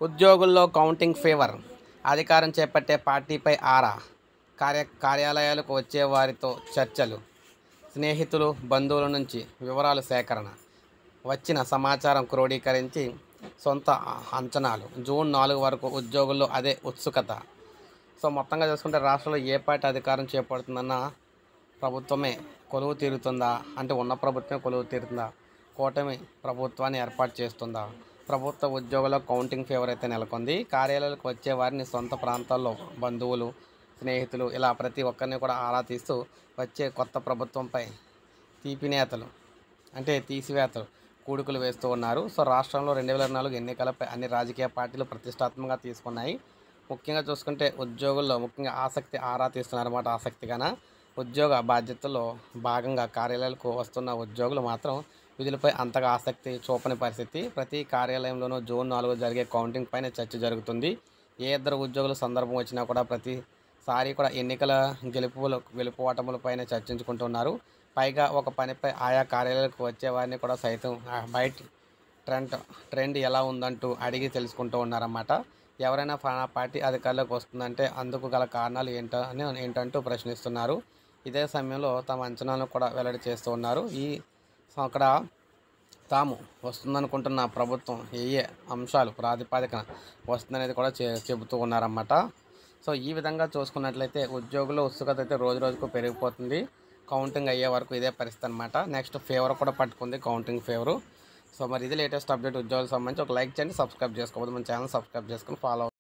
ఉద్యోగుల్లో counting fever. అధికారం చేపట్టే పార్టీపై ఆరా. కార్యాలయాలకు వచ్చే వారితో చర్చలు. స్నేహితులు, బంధువుల నుంచి వివరాల సేకరణ. వచ్చిన సమాచారం క్రోడీకరించి సొంత అంచనాలు. జూన్ 4 వరకు ఉద్యోగుల్లో అదే ఉత్సుకత. సో మొత్తంగా చూసుకుంటే రాష్ట్రంలో ఏ పార్టీ అధికారం చేపడుతుందన్న ప్రభుత్వమే కొలువు తీరుతుందా, అంటే ఉన్న ప్రభుత్వమే కొలువు తీరుతుందా, కూటమి ప్రభుత్వాన్ని ఏర్పాటు చేస్తుందా? ప్రభుత్వ ఉద్యోగుల కౌంటింగ్ ఫీవర్ అయితే నెలకొంది. కార్యాలయాలకు వచ్చే వారిని సొంత ప్రాంతాల్లో బంధువులు, స్నేహితులు ఇలా ప్రతి ఒక్కరిని కూడా ఆరా తీస్తూ వచ్చే కొత్త ప్రభుత్వంపై తీపినేతలు అంటే తీసివేతలు కూడుకులు వేస్తూ ఉన్నారు. సో రాష్ట్రంలో 2024 ఎన్నికలపై అన్ని రాజకీయ పార్టీలు ప్రతిష్టాత్మకంగా తీసుకున్నాయి. ముఖ్యంగా చూసుకుంటే ఉద్యోగుల్లో ముఖ్యంగా ఆరా తీస్తున్నారన్నమాట. ఆసక్తిగాన ఉద్యోగ బాధ్యతల్లో భాగంగా కార్యాలయాలకు వస్తున్న ఉద్యోగులు మాత్రం విధులపై అంతగా ఆసక్తి చూపని పరిస్థితి. ప్రతి కార్యాలయంలోనూ జూన్ 4 జరిగే కౌంటింగ్ పైన చర్చ జరుగుతుంది. ఏ ఇద్దరు ఉద్యోగుల సందర్భం వచ్చినా కూడా ప్రతిసారి కూడా ఎన్నికల గెలుపుఓటములపైన చర్చించుకుంటున్నారు. పైగా ఒక పనిపై ఆయా కార్యాలయాలకు వచ్చే వారిని కూడా సైతం బయట ట్రెండ్ ఎలా ఉందంటూ అడిగి తెలుసుకుంటూ ఉన్నారన్నమాట. ఎవరైనా ఫలానా పార్టీ అధికారంలోకి వస్తుందంటే అందుకు గల కారణాలు ఏంటంటూ ప్రశ్నిస్తున్నారు. ఇదే సమయంలో తమ అంచనాలను కూడా వెల్లడి చేస్తూ ఉన్నారు. అక్కడ తాము వస్తుందనుకుంటున్న ప్రభుత్వం ఏ అంశాలు ప్రాతిపదికన వస్తుందనేది కూడా చెబుతూ ఉన్నారన్నమాట. సో ఈ విధంగా చూసుకున్నట్లయితే ఉద్యోగుల ఉత్సుకత అయితే రోజు రోజుకు పెరిగిపోతుంది. కౌంటింగ్ అయ్యే వరకు ఇదే పరిస్థితి అనమాట. నెక్స్ట్ ఫీవర్ కూడా పట్టుకుంది, కౌంటింగ్ ఫీవరు. సో మరి ఇది లేటెస్ట్ అప్డేట్ ఉద్యోగులకు సంబంధించి. ఒక లైక్ చేయండి, సబ్స్క్రైబ్ చేసుకోవద్దు, మన ఛానల్ సబ్స్క్రైబ్ చేసుకొని ఫాలో